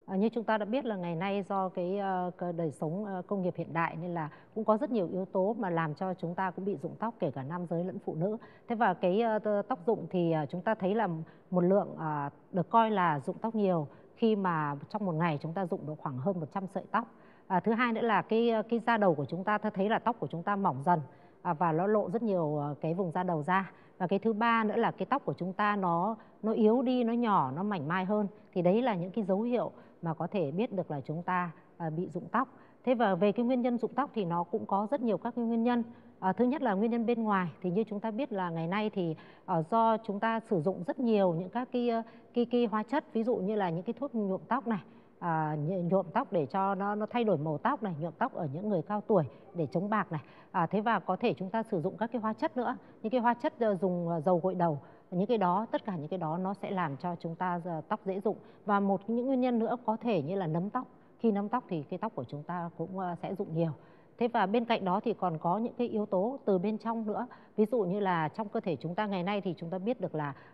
Như chúng ta đã biết là ngày nay do đời sống, công nghiệp hiện đại nên là cũng có rất nhiều yếu tố mà làm cho chúng ta cũng bị rụng tóc, kể cả nam giới lẫn phụ nữ. Thế và tóc rụng thì, chúng ta thấy là một lượng, được coi là rụng tóc nhiều khi mà trong một ngày chúng ta rụng được khoảng hơn 100 sợi tóc. Thứ hai nữa là cái da đầu của chúng ta thấy là tóc của chúng ta mỏng dần, và nó lộ rất nhiều, cái vùng da đầu ra. Và cái thứ ba nữa là cái tóc của chúng ta nó yếu đi, nó nhỏ, nó mảnh mai hơn. Thì đấy là những cái dấu hiệu mà có thể biết được là chúng ta, bị rụng tóc. Thế và về cái nguyên nhân rụng tóc thì nó cũng có rất nhiều các cái nguyên nhân. Thứ nhất là nguyên nhân bên ngoài, thì như chúng ta biết là ngày nay thì, do chúng ta sử dụng rất nhiều những các cái hóa chất, ví dụ như là những cái thuốc nhuộm tóc này, nhuộm tóc để cho nó thay đổi màu tóc này, nhuộm tóc ở những người cao tuổi để chống bạc này. Thế và có thể chúng ta sử dụng các cái hóa chất nữa, những cái hóa chất, dùng, dầu gội đầu, những cái đó tất cả những cái đó nó sẽ làm cho chúng ta tóc dễ rụng. Và những nguyên nhân nữa có thể như là nấm tóc, khi nấm tóc thì cái tóc của chúng ta cũng, sẽ rụng nhiều. Thế và bên cạnh đó thì còn có những cái yếu tố từ bên trong nữa, ví dụ như là trong cơ thể chúng ta ngày nay thì chúng ta biết được là,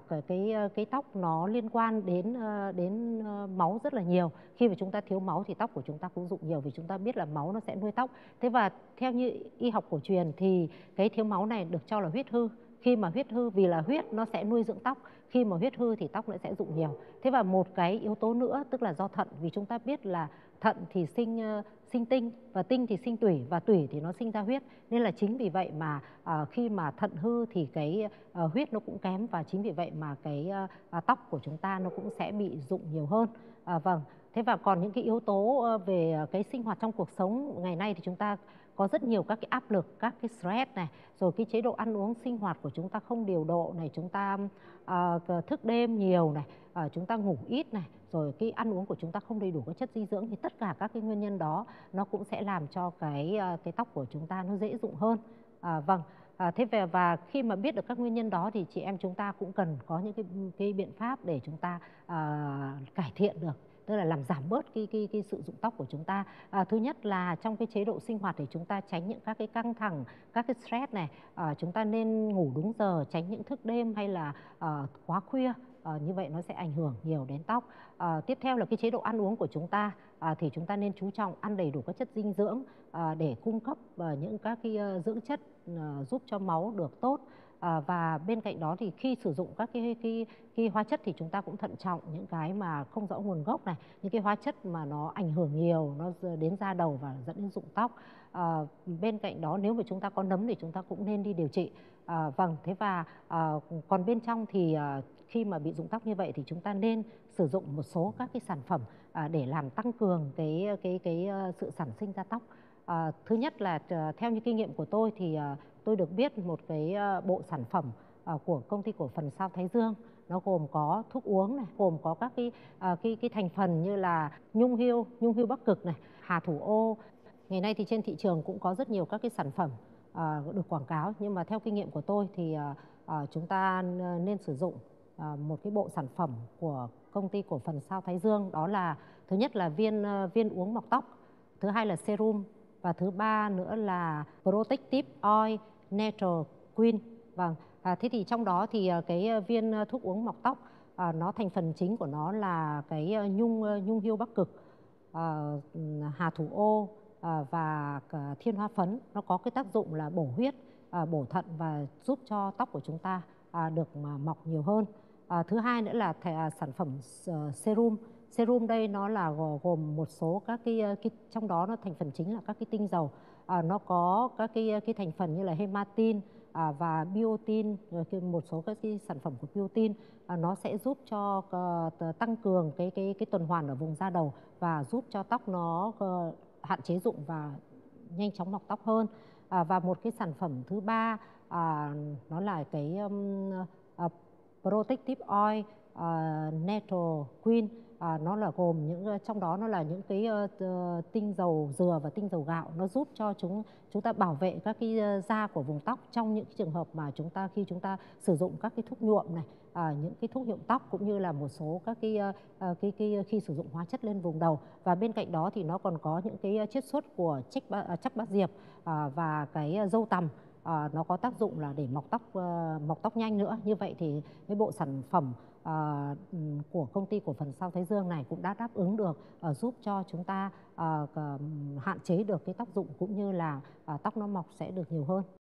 cái tóc nó liên quan đến máu rất là nhiều. Khi mà chúng ta thiếu máu thì tóc của chúng ta cũng rụng nhiều vì chúng ta biết là máu nó sẽ nuôi tóc. Thế và theo như y học cổ truyền thì cái thiếu máu này được cho là huyết hư. Khi mà huyết hư vì là huyết nó sẽ nuôi dưỡng tóc, khi mà huyết hư thì tóc nó sẽ rụng nhiều. Thế và một cái yếu tố nữa tức là do thận, vì chúng ta biết là thận thì sinh tinh và tinh thì sinh tủy và tủy thì nó sinh ra huyết. Nên là chính vì vậy mà, khi mà thận hư thì huyết nó cũng kém và chính vì vậy mà tóc của chúng ta nó cũng sẽ bị rụng nhiều hơn. Vâng, thế và còn những cái yếu tố, về, cái sinh hoạt trong cuộc sống ngày nay thì chúng ta có rất nhiều các cái áp lực, các cái stress này, rồi cái chế độ ăn uống sinh hoạt của chúng ta không điều độ này, chúng ta, thức đêm nhiều này, chúng ta ngủ ít này, rồi cái ăn uống của chúng ta không đầy đủ các chất dinh dưỡng thì tất cả các cái nguyên nhân đó nó cũng sẽ làm cho cái tóc của chúng ta nó dễ rụng hơn. Vâng, thế và khi mà biết được các nguyên nhân đó thì chị em chúng ta cũng cần có những cái biện pháp để chúng ta, cải thiện được, tức là làm giảm bớt cái sự rụng tóc của chúng ta. Thứ nhất là trong cái chế độ sinh hoạt để chúng ta tránh những các cái căng thẳng, các cái stress này, chúng ta nên ngủ đúng giờ, tránh những thức đêm hay là, quá khuya, như vậy nó sẽ ảnh hưởng nhiều đến tóc. Tiếp theo là cái chế độ ăn uống của chúng ta, thì chúng ta nên chú trọng ăn đầy đủ các chất dinh dưỡng, để cung cấp, những các dưỡng chất, giúp cho máu được tốt. Và bên cạnh đó thì khi sử dụng các cái hóa chất thì chúng ta cũng thận trọng những cái mà không rõ nguồn gốc này, những cái hóa chất mà nó ảnh hưởng nhiều, nó đến da đầu và dẫn đến rụng tóc. Bên cạnh đó nếu mà chúng ta có nấm thì chúng ta cũng nên đi điều trị. Vâng, thế và, còn bên trong thì, khi mà bị rụng tóc như vậy thì chúng ta nên sử dụng một số các cái sản phẩm, để làm tăng cường sự sản sinh ra tóc. Thứ nhất là theo như kinh nghiệm của tôi thì, tôi được biết một bộ sản phẩm, của công ty cổ phần Sao Thái Dương. Nó gồm có thuốc uống này, gồm có các cái thành phần như là nhung hươu Bắc Cực này, hà thủ ô. Ngày nay thì trên thị trường cũng có rất nhiều các cái sản phẩm, được quảng cáo, nhưng mà theo kinh nghiệm của tôi thì, chúng ta nên sử dụng, một cái bộ sản phẩm của công ty cổ phần Sao Thái Dương. Đó là thứ nhất là viên uống mọc tóc, thứ hai là serum và thứ ba nữa là Protective Oil Natural Queen. Vâng, thế thì trong đó thì, viên thuốc uống mọc tóc, nó thành phần chính của nó là nhung hươu Bắc Cực, hà thủ ô, và thiên hoa phấn. Nó có cái tác dụng là bổ huyết, bổ thận và giúp cho tóc của chúng ta, được mà mọc nhiều hơn. Thứ hai nữa là sản phẩm serum. Serum đây nó là gồm một số các trong đó nó thành phần chính là các cái tinh dầu. Nó có các cái thành phần như là hematin, và biotin, rồi một số các cái sản phẩm của biotin, nó sẽ giúp cho tăng cường cái tuần hoàn ở vùng da đầu và giúp cho tóc nó hạn chế rụng và nhanh chóng mọc tóc hơn. Và một cái sản phẩm thứ ba, nó là Protective Oil, Natural Queen. Nó là gồm trong đó nó là những tinh dầu dừa và tinh dầu gạo, nó giúp cho chúng ta bảo vệ các da của vùng tóc trong những trường hợp mà khi chúng ta sử dụng các cái thuốc nhuộm này, những cái thuốc nhuộm tóc cũng như là một số các khi sử dụng hóa chất lên vùng đầu. Và bên cạnh đó thì nó còn có những cái chiết xuất của trắc bát diệp, và dâu tằm. Nó có tác dụng là để mọc tóc nhanh nữa. Như vậy thì cái bộ sản phẩm của công ty cổ phần Sao Thái Dương này cũng đã đáp ứng được, giúp cho chúng ta hạn chế được cái tóc rụng cũng như là tóc nó mọc sẽ được nhiều hơn.